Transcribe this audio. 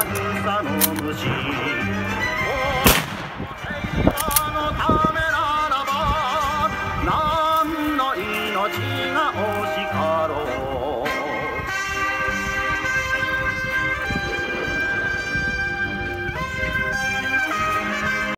草の虫平和のためならば何の命が